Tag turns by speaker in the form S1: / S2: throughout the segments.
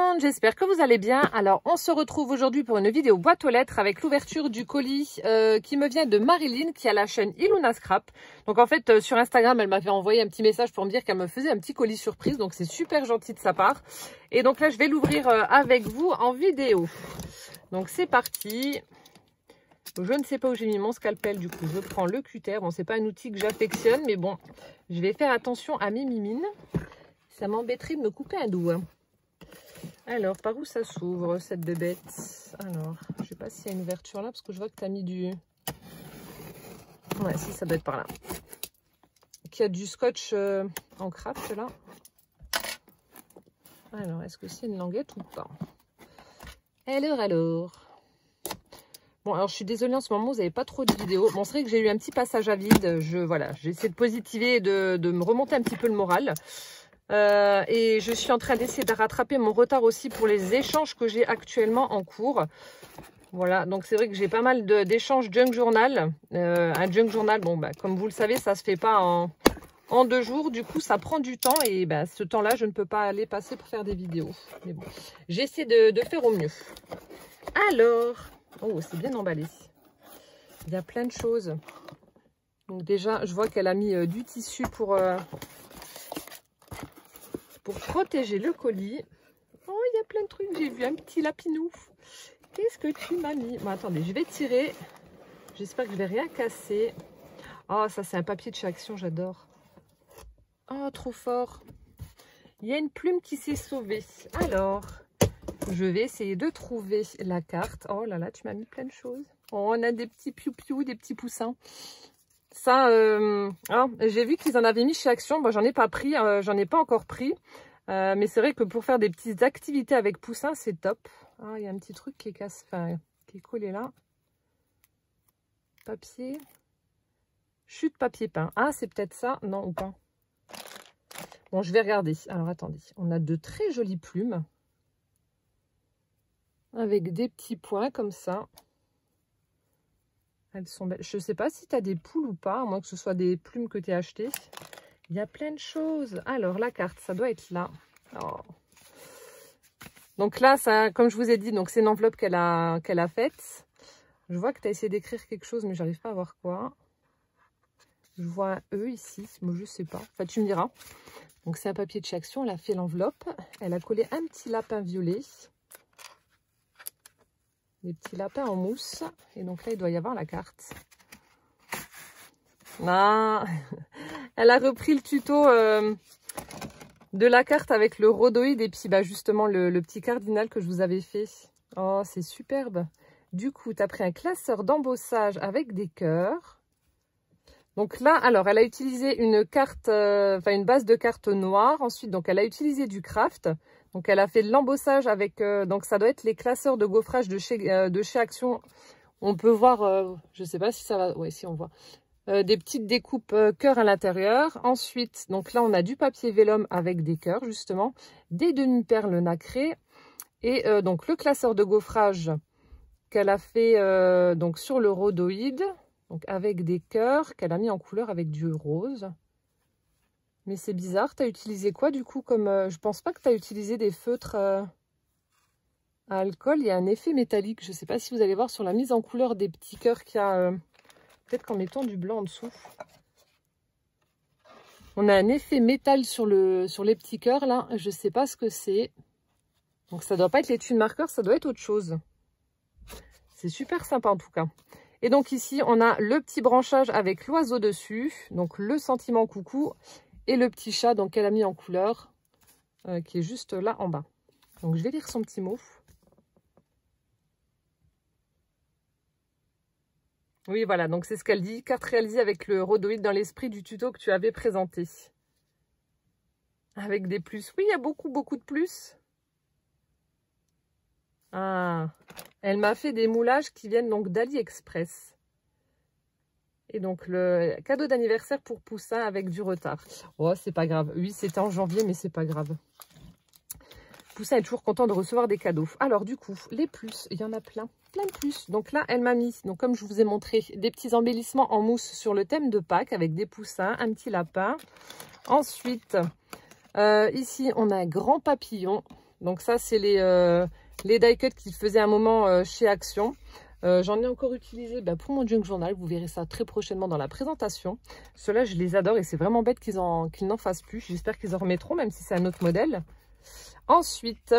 S1: monde, j'espère que vous allez bien. Alors, on se retrouve aujourd'hui pour une vidéo boîte aux lettres avec l'ouverture du colis qui me vient de Marilyn qui a la chaîne Iluna Scrap. Donc en fait, sur Instagram, elle m'avait envoyé un petit message pour me dire qu'elle me faisait un petit colis surprise. Donc c'est super gentil de sa part. Et donc là, je vais l'ouvrir avec vous en vidéo. Donc c'est parti. Je ne sais pas où j'ai mis mon scalpel, du coup je prends le cutter. Bon, c'est pas un outil que j'affectionne, mais bon, je vais faire attention à mes mimines. Ça m'embêterait de me couper un doigt. Alors, par où ça s'ouvre cette bébête? Alors, je sais pas s'il y a une ouverture là, parce que je vois que tu as mis du... Ouais, si, ça doit être par là. Qu'il y a du scotch en craft là. Alors, est-ce que c'est une languette ou pas? Alors. Bon, alors je suis désolée, en ce moment, vous n'avez pas trop de vidéos. Bon, c'est vrai que j'ai eu un petit passage à vide. Voilà, j'ai essayé de positiver et de me remonter un petit peu le moral. Et je suis en train d'essayer de rattraper mon retard aussi pour les échanges que j'ai actuellement en cours. Voilà, donc c'est vrai que j'ai pas mal d'échanges junk journal. Un junk journal, bon, bah, comme vous le savez, ça se fait pas en 2 jours. Du coup, ça prend du temps et bah, ce temps-là, je ne peux pas aller passer pour faire des vidéos. Mais bon, j'essaie de faire au mieux. Alors, oh, c'est bien emballé. Il y a plein de choses. Donc déjà, je vois qu'elle a mis du tissu pour protéger le colis. Oh, il y a plein de trucs. J'ai vu un petit lapinou. Qu'est-ce que tu m'as mis? Bon, attendez, je vais tirer. J'espère que je vais rien casser. Oh, ça, c'est un papier de chez Action. J'adore. Oh, trop fort. Il y a une plume qui s'est sauvée. Alors, je vais essayer de trouver la carte. Oh là là, tu m'as mis plein de choses. Oh, on a des petits piou-piou, des petits poussins. Ça, j'ai vu qu'ils en avaient mis chez Action. Bon, j'en ai pas pris, j'en ai pas encore pris. Mais c'est vrai que pour faire des petites activités avec poussins, c'est top. Ah, il y a un petit truc qui est casse, enfin, qui est collé là. Papier. Chute papier peint. Ah, c'est peut-être ça. Non, ou pas. Bon, je vais regarder. Alors, attendez. On a de très jolies plumes. Avec des petits points comme ça. Elles sont belles. Je ne sais pas si tu as des poules ou pas, à moins que ce soit des plumes que tu as achetées. Il y a plein de choses. Alors, la carte, ça doit être là. Oh. Donc là, ça, comme je vous ai dit, c'est une enveloppe qu'elle a faite. Je vois que tu as essayé d'écrire quelque chose, mais j'arrive pas à voir quoi. Je vois un E ici, moi je sais pas. Enfin, tu me diras. Donc c'est un papier de chez Action. Elle a fait l'enveloppe. Elle a collé un petit lapin violet. Des petits lapins en mousse. Et donc là, il doit y avoir la carte. Ah, elle a repris le tuto de la carte avec le rhodoïde et puis bah, justement le petit cardinal que je vous avais fait. Oh, c'est superbe. Du coup, tu as pris un classeur d'embossage avec des cœurs. Donc là, alors, elle a utilisé une carte, une base de carte noire. Ensuite, donc, elle a utilisé du craft. Donc, elle a fait de l'embossage avec, donc, ça doit être les classeurs de gaufrage de chez Action. On peut voir, je sais pas si ça va, ouais, si on voit, des petites découpes cœurs à l'intérieur. Ensuite, donc là, on a du papier vélum avec des cœurs, justement, des demi-perles nacrées et donc le classeur de gaufrage qu'elle a fait donc sur le rhodoïde, donc avec des cœurs qu'elle a mis en couleur avec du rose. Mais c'est bizarre, tu as utilisé quoi du coup comme... je pense pas que tu as utilisé des feutres à alcool. Il y a un effet métallique. Je sais pas si vous allez voir sur la mise en couleur des petits cœurs qu'il y a... peut-être qu'en mettant du blanc en dessous. On a un effet métal sur les petits cœurs là. Je sais pas ce que c'est. Donc ça doit pas être l'étui de marqueur, ça doit être autre chose. C'est super sympa en tout cas. Et donc ici, on a le petit branchage avec l'oiseau dessus. Donc le sentiment coucou. Et le petit chat donc qu'elle a mis en couleur. Qui est juste là en bas. Donc je vais lire son petit mot. Oui, voilà. Donc c'est ce qu'elle dit. Carte réalisée avec le rhodoïde dans l'esprit du tuto que tu avais présenté. Avec des plus. Oui, il y a beaucoup de plus. Ah, elle m'a fait des moulages qui viennent donc d'AliExpress. Et donc, le cadeau d'anniversaire pour Poussin avec du retard. Oh, c'est pas grave. Oui, c'était en janvier, mais c'est pas grave. Poussin est toujours content de recevoir des cadeaux. Alors, du coup, les plus, il y en a plein de plus. Donc là, elle m'a mis, donc comme je vous ai montré, des petits embellissements en mousse sur le thème de Pâques avec des poussins, un petit lapin. Ensuite, ici, on a un grand papillon. Donc ça, c'est les die cuts qu'ils faisaient un moment chez Action. J'en ai encore utilisé pour mon junk journal. Vous verrez ça très prochainement dans la présentation. Ceux-là, je les adore et c'est vraiment bête qu'ils n'en fassent plus. J'espère qu'ils en remettront, même si c'est un autre modèle. Ensuite,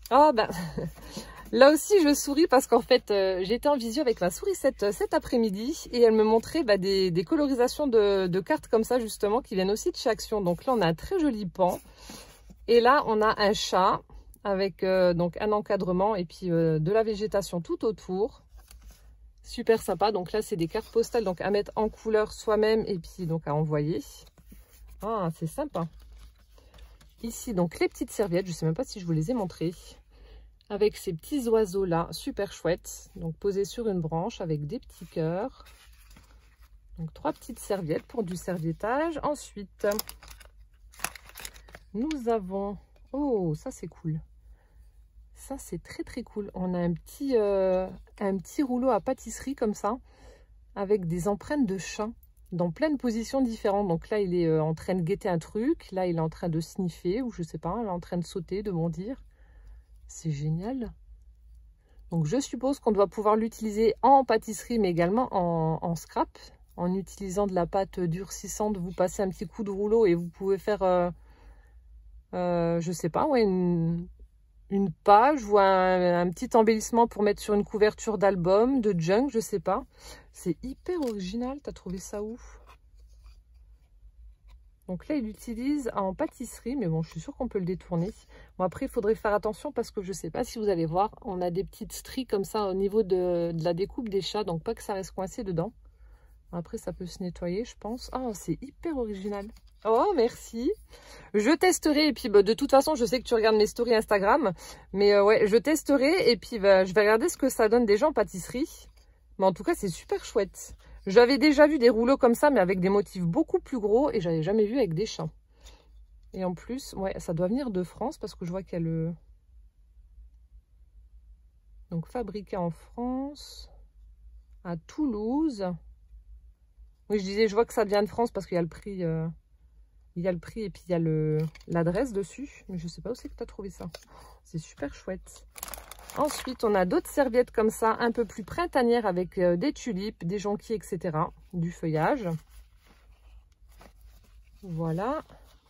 S1: là aussi, je souris parce qu'en fait, j'étais en visio avec ma souris cet après-midi et elle me montrait des colorisations de cartes comme ça, justement, qui viennent aussi de chez Action. Donc là, on a un très joli pan. Et là, on a un chat avec donc un encadrement et puis de la végétation tout autour. Super sympa. Donc là, c'est des cartes postales donc à mettre en couleur soi-même et puis donc à envoyer. Ah, c'est sympa. Ici, donc les petites serviettes. Je ne sais même pas si je vous les ai montrées. Avec ces petits oiseaux là, super chouettes. Donc posés sur une branche avec des petits cœurs. Donc 3 petites serviettes pour du serviettage. Ensuite, nous avons... Oh, ça c'est cool. Ça, c'est très très cool. On a un petit rouleau à pâtisserie comme ça, avec des empreintes de chat dans plein de positions différentes. Donc là, il est en train de guetter un truc. Là, il est en train de sniffer, ou je sais pas, il est en train de sauter, de bondir. C'est génial. Donc je suppose qu'on doit pouvoir l'utiliser en pâtisserie, mais également en scrap. En utilisant de la pâte durcissante, vous passez un petit coup de rouleau et vous pouvez faire, je sais pas, ouais, une page ou un petit embellissement pour mettre sur une couverture d'album, de junk, je sais pas. C'est hyper original. T'as trouvé ça où? Donc là, il l'utilise en pâtisserie, mais bon, je suis sûre qu'on peut le détourner. Bon, après, il faudrait faire attention parce que je sais pas si vous allez voir, on a des petites stries comme ça au niveau de la découpe des chats, donc pas que ça reste coincé dedans. Après, ça peut se nettoyer, je pense. Ah, c'est hyper original. Oh, merci. Je testerai et puis de toute façon, je sais que tu regardes mes stories Instagram. Mais ouais, je testerai et puis je vais regarder ce que ça donne déjà en pâtisserie. Mais en tout cas, c'est super chouette. J'avais déjà vu des rouleaux comme ça, mais avec des motifs beaucoup plus gros et j'avais jamais vu avec des chats. Et en plus, ouais, ça doit venir de France parce que je vois qu'il y a le... Donc, fabriqué en France, à Toulouse. Oui, je disais, je vois que ça vient de France parce qu'il y a le prix... Il y a le prix et puis il y a l'adresse dessus. Mais je ne sais pas où c'est que tu as trouvé ça. C'est super chouette. Ensuite, on a d'autres serviettes comme ça, un peu plus printanières avec des tulipes, des jonquilles, etc. Du feuillage. Voilà.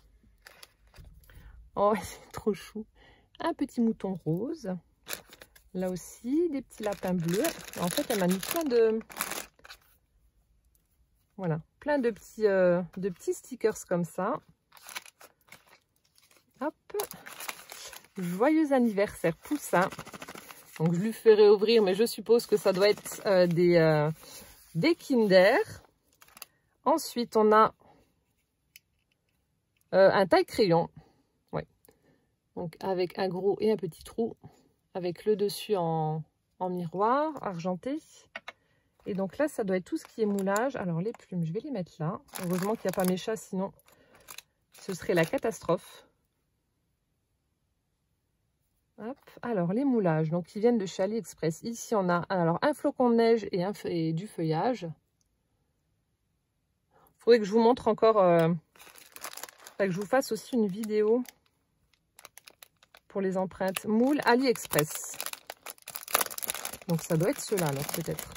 S1: Oh, c'est trop chou. Un petit mouton rose. Là aussi, des petits lapins bleus. En fait, elle m'a mis plein de... Voilà, plein de petits stickers comme ça. Hop. Joyeux anniversaire Poussin. Donc je lui ferai ouvrir, mais je suppose que ça doit être des Kinder. Ensuite, on a un taille-crayon. Ouais. Donc avec un gros et un petit trou. Avec le dessus en miroir argenté. Et donc là, ça doit être tout ce qui est moulage. Alors les plumes, je vais les mettre là. Heureusement qu'il n'y a pas mes chats, sinon ce serait la catastrophe. Hop. Alors les moulages, donc ils viennent de chez AliExpress. Ici, on a alors un flocon de neige et du feuillage. Il faudrait que je vous montre encore, que je vous fasse aussi une vidéo pour les empreintes. Moule AliExpress. Donc ça doit être ceux-là, alors peut-être.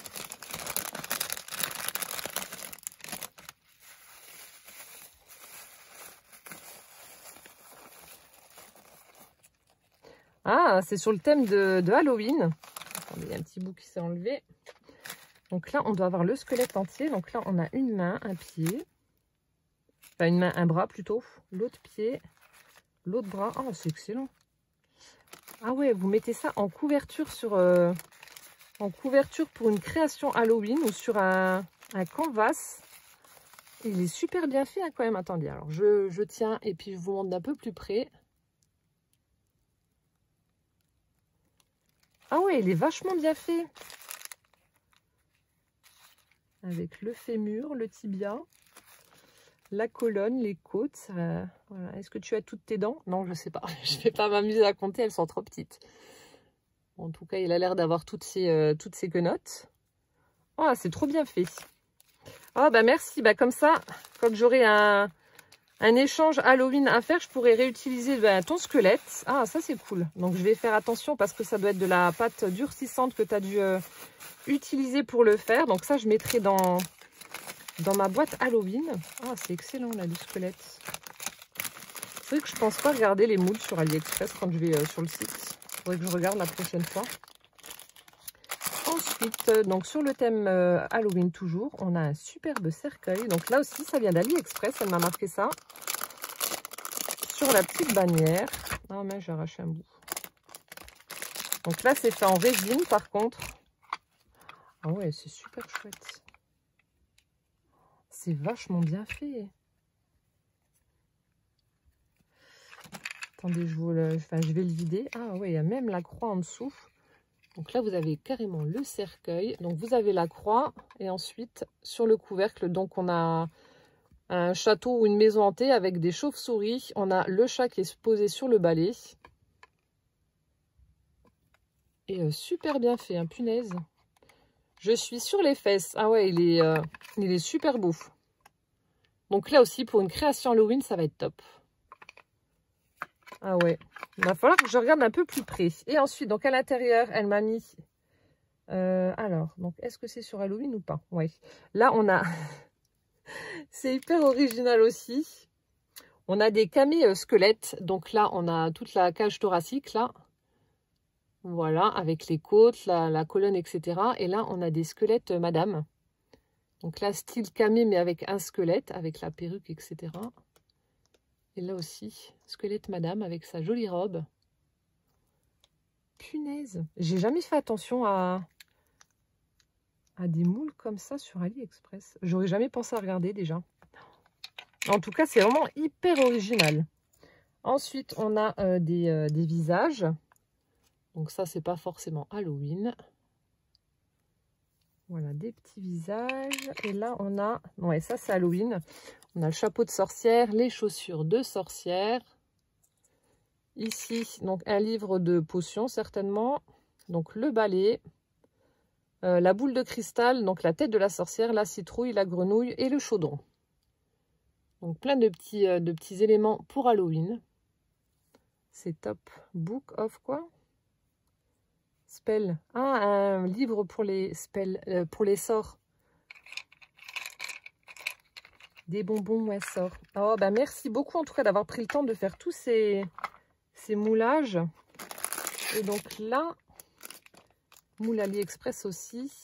S1: Ah, c'est sur le thème de Halloween. Attendez, il y a un petit bout qui s'est enlevé. Donc là, on doit avoir le squelette entier. Donc là, on a une main, un pied. Enfin, une main, un bras plutôt. L'autre pied, l'autre bras. Oh, c'est excellent. Ah ouais, vous mettez ça en couverture en couverture pour une création Halloween ou sur un canvas. Et il est super bien fait hein, quand même. Attendez, alors je tiens et puis je vous montre d'un peu plus près. Ah ouais, il est vachement bien fait. Avec le fémur, le tibia, la colonne, les côtes. Voilà. Est-ce que tu as toutes tes dents? Non, je sais pas. Je ne vais pas m'amuser à compter, elles sont trop petites. En tout cas, il a l'air d'avoir toutes ces quenottes. Oh, c'est trop bien fait. Oh, bah merci. Bah comme ça, quand j'aurai un un échange Halloween à faire, je pourrais réutiliser ton squelette. Ah, ça c'est cool. Donc je vais faire attention parce que ça doit être de la pâte durcissante que tu as dû utiliser pour le faire. Donc ça, je mettrai dans ma boîte Halloween. Ah, c'est excellent là, le squelette. C'est vrai que je pense pas regarder les moules sur AliExpress quand je vais sur le site. Il faudrait que je regarde la prochaine fois. Ensuite, donc sur le thème Halloween toujours, on a un superbe cercueil. Donc là aussi, ça vient d'AliExpress. Elle m'a marqué ça sur la petite bannière. Ah mais j'ai arraché un bout. Donc là, c'est fait en résine par contre. Ah ouais, c'est super chouette. C'est vachement bien fait. Attendez, je vais le vider. Ah ouais, il y a même la croix en dessous. Donc là, vous avez carrément le cercueil. Donc vous avez la croix et ensuite sur le couvercle, donc on a un château ou une maison hantée avec des chauves-souris. On a le chat qui est posé sur le balai. Et super bien fait, hein, punaise. Je suis sur les fesses. Ah ouais, il est super beau. Donc là aussi, pour une création Halloween, ça va être top. Ah ouais, il va falloir que je regarde un peu plus près. Et ensuite, donc à l'intérieur, elle m'a mis... alors, donc est-ce que c'est sur Halloween ou pas? Oui. Là, on a... c'est hyper original aussi. On a des camés squelettes. Donc là, on a toute la cage thoracique, là. Voilà, avec les côtes, la colonne, etc. Et là, on a des squelettes madame. Donc là, style camé, mais avec un squelette, avec la perruque, etc. Et là aussi, squelette madame avec sa jolie robe. Punaise, j'ai jamais fait attention à des moules comme ça sur AliExpress. J'aurais jamais pensé à regarder déjà. En tout cas, c'est vraiment hyper original. Ensuite, on a des visages. Donc ça, c'est pas forcément Halloween. Voilà, des petits visages. Et là, on a... ouais, ça, c'est Halloween. On a le chapeau de sorcière, les chaussures de sorcière. Ici, donc un livre de potions, certainement. Donc le balai. La boule de cristal, donc la tête de la sorcière, la citrouille, la grenouille et le chaudron. Donc plein de petits éléments pour Halloween. C'est top. Book of quoi? Spell. Ah, un livre pour les spells, pour les sorts. Des bonbons ou un sort. Oh, bah merci beaucoup en tout cas d'avoir pris le temps de faire tous ces moulages. Et donc là, moule AliExpress aussi.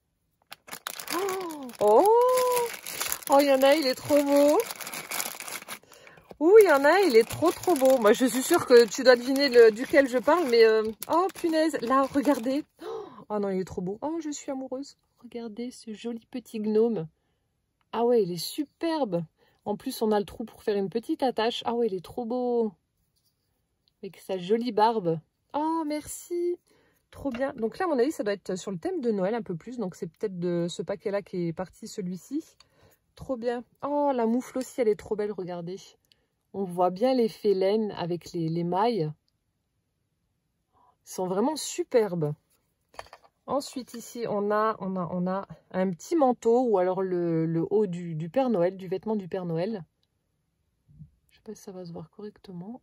S1: Oh, oh, il y en a, il est trop beau. Ouh, il y en a, il est trop beau. Moi, je suis sûre que tu dois deviner duquel je parle, mais... oh, punaise, là, regardez. Oh non, il est trop beau. Oh, je suis amoureuse. Regardez ce joli petit gnome. Ah ouais, il est superbe. En plus, on a le trou pour faire une petite attache. Ah ouais, il est trop beau. Avec sa jolie barbe. Oh, merci. Trop bien. Donc là, à mon avis, ça doit être sur le thème de Noël un peu plus. Donc c'est peut-être de ce paquet-là qui est parti, celui-ci. Trop bien. Oh, la moufle aussi, elle est trop belle, regardez. On voit bien l'effet laine avec les mailles. Ils sont vraiment superbes. Ensuite, ici, on a un petit manteau ou alors le haut du Père Noël, du vêtement du Père Noël. Je ne sais pas si ça va se voir correctement.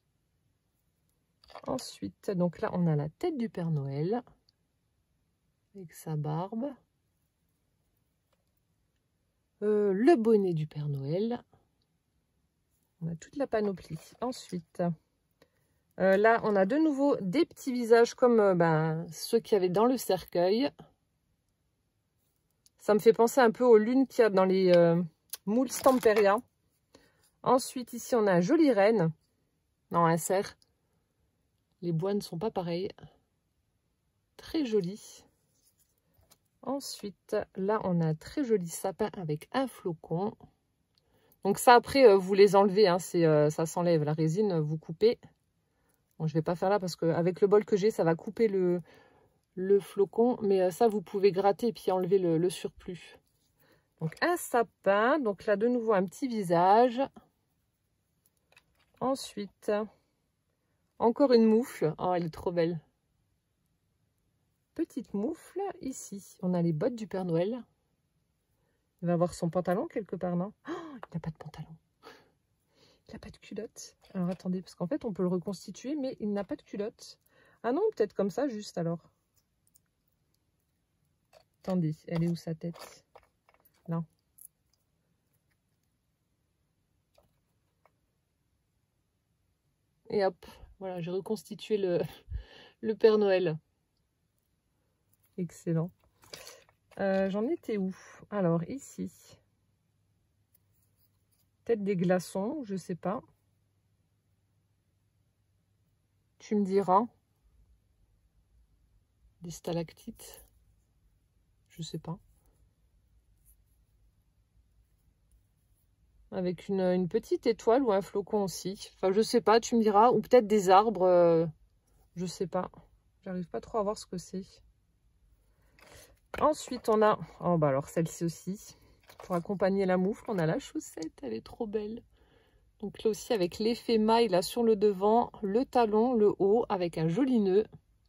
S1: Ensuite, donc là, on a la tête du Père Noël avec sa barbe. Le bonnet du Père Noël. On a toute la panoplie. Ensuite, là, on a de nouveau des petits visages comme ceux qu'il y avait dans le cercueil. Ça me fait penser un peu aux lunes qu'il y a dans les moules Stamperia. Ensuite, ici, on a un joli renne. Non, un cerf. Les bois ne sont pas pareils. Très joli. Ensuite, là, on a un très joli sapin avec un flocon. Donc ça, après, vous les enlevez. Hein, ça s'enlève. La résine, vous coupez. Bon, je ne vais pas faire là parce qu'avec le bol que j'ai, ça va couper le flocon. Mais ça, vous pouvez gratter et puis enlever le surplus. Donc, un sapin. Donc là, de nouveau, un petit visage. Ensuite, encore une moufle. Oh, elle est trop belle. Petite moufle. Ici, on a les bottes du Père Noël. Il va avoir son pantalon quelque part, non? Oh, il n'a pas de pantalon. Il n'a pas de culotte. Alors attendez, parce qu'en fait on peut le reconstituer, mais il n'a pas de culotte. Ah non, peut-être comme ça juste alors. Attendez, elle est où sa tête? Là. Et hop, voilà, j'ai reconstitué le Père Noël. Excellent. J'en étais où? Alors ici. Peut-être des glaçons, je sais pas. Tu me diras. Des stalactites. Je sais pas. Avec une petite étoile ou un flocon aussi. Enfin, je sais pas, tu me diras. Ou peut-être des arbres. Je sais pas. J'arrive pas trop à voir ce que c'est. Ensuite, on a... Oh, bah alors, celle-ci aussi. Pour accompagner la moufle, on a la chaussette. Elle est trop belle. Donc là aussi, avec l'effet maille là sur le devant, le talon, le haut, avec un joli nœud.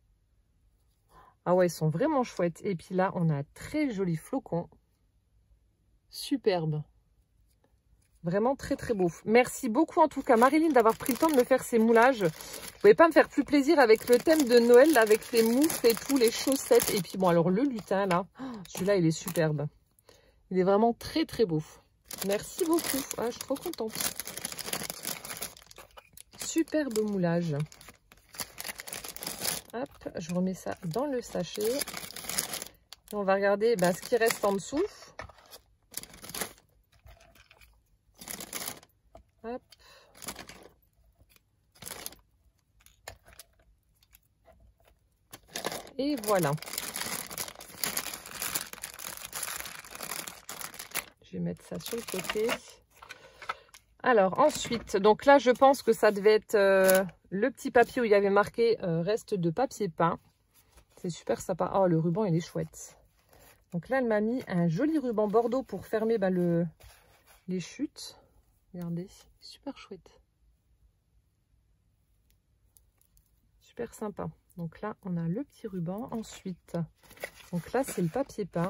S1: Ah ouais, ils sont vraiment chouettes. Et puis là, on a un très joli flocon. Superbe. Vraiment très très beau. Merci beaucoup en tout cas Marilyn d'avoir pris le temps de me faire ces moulages. Vous pouvez pas me faire plus plaisir avec le thème de Noël, là, avec les moufles et tout, les chaussettes. Et puis bon, alors le lutin là, celui-là il est superbe. Il est vraiment très très beau. Merci beaucoup. Ah, je suis trop contente. Superbe moulage. Hop, je remets ça dans le sachet. Et on va regarder ce qui reste en dessous. Hop. Et voilà. Je vais mettre ça sur le côté. Alors ensuite, donc là je pense que ça devait être le petit papier où il y avait marqué reste de papier peint. C'est super sympa. Oh, le ruban il est chouette. Donc là elle m'a mis un joli ruban bordeaux pour fermer les chutes. Regardez, super chouette. Super sympa. Donc là on a le petit ruban. Ensuite, donc là c'est le papier peint.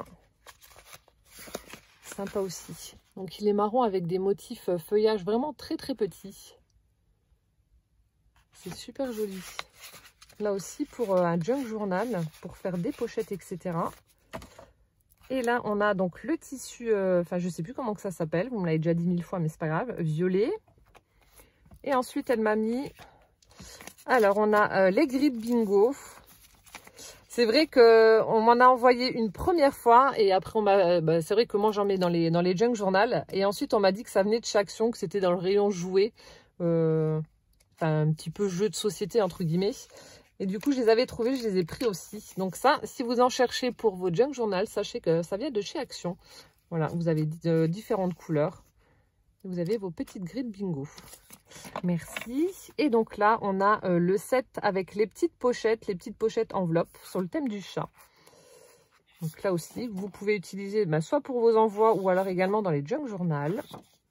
S1: Sympa aussi. Donc il est marron avec des motifs feuillage vraiment très très petits. C'est super joli. Là aussi pour un junk journal, pour faire des pochettes, etc. Et là on a donc le tissu, enfin je sais plus comment que ça s'appelle, vous me l'avez déjà dit 1000 fois mais c'est pas grave, violet. Et ensuite elle m'a mis, alors on a les grilles bingo. C'est vrai qu'on m'en a envoyé une première fois et après on m'a, c'est vrai que moi j'en mets dans les junk journal et ensuite on m'a dit que ça venait de chez Action, que c'était dans le rayon jouet, enfin un petit peu jeu de société entre guillemets. Et du coup je les avais trouvés, je les ai pris aussi. Donc ça, si vous en cherchez pour vos junk journal, sachez que ça vient de chez Action. Voilà, vous avez différentes couleurs. Vous avez vos petites grilles bingo. Merci. Et donc là, on a le set avec les petites pochettes enveloppes sur le thème du chat. Donc là aussi, vous pouvez utiliser soit pour vos envois ou alors également dans les junk journal.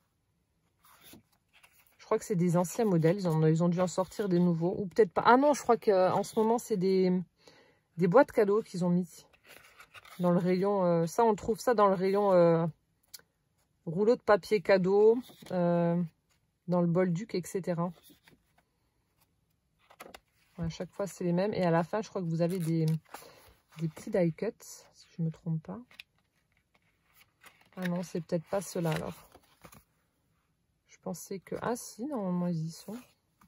S1: Je crois que c'est des anciens modèles. Ils ont dû en sortir des nouveaux. Ou peut-être pas. Ah non, je crois qu'en ce moment, c'est des boîtes cadeaux qu'ils ont mis dans le rayon. Ça, on trouve ça dans le rayon rouleau de papier cadeau. Dans le Bolduc, etc. À chaque fois, c'est les mêmes. Et à la fin, je crois que vous avez des petits die cuts, si je ne me trompe pas. Ah non, c'est peut-être pas ceux-là, alors. Je pensais que... Ah si, normalement, ils y sont.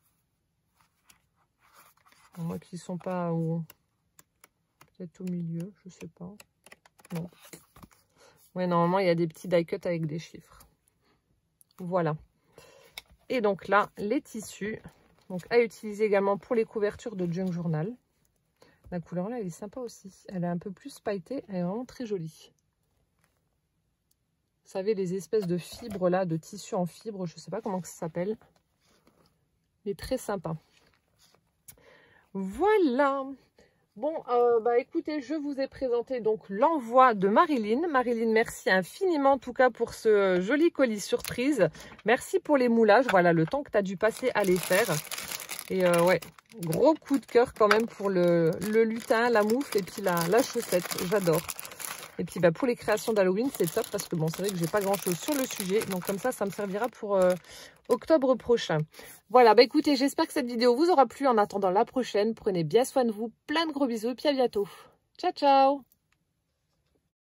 S1: À moins qu'ils ne sont pas au... Peut-être au milieu, je sais pas. Non. Ouais, normalement, il y a des petits die cuts avec des chiffres. Voilà. Et donc là, les tissus, donc à utiliser également pour les couvertures de junk journal. La couleur là, elle est sympa aussi. Elle est un peu plus pailletée, elle est vraiment très jolie. Vous savez, les espèces de fibres là, de tissu en fibre, je ne sais pas comment ça s'appelle. Mais très sympa. Voilà. Bon, écoutez, je vous ai présenté donc l'envoi de Marilyn. Marilyn, merci infiniment en tout cas pour ce joli colis surprise. Merci pour les moulages. Voilà, le temps que tu as dû passer à les faire. Et ouais, gros coup de cœur quand même pour le lutin, la moufle et puis la chaussette. J'adore. Et puis pour les créations d'Halloween, c'est top parce que bon, c'est vrai que j'ai pas grand chose sur le sujet. Donc comme ça me servira pour octobre prochain. Voilà, écoutez, j'espère que cette vidéo vous aura plu. En attendant la prochaine, prenez bien soin de vous. Plein de gros bisous et puis à bientôt. Ciao, ciao!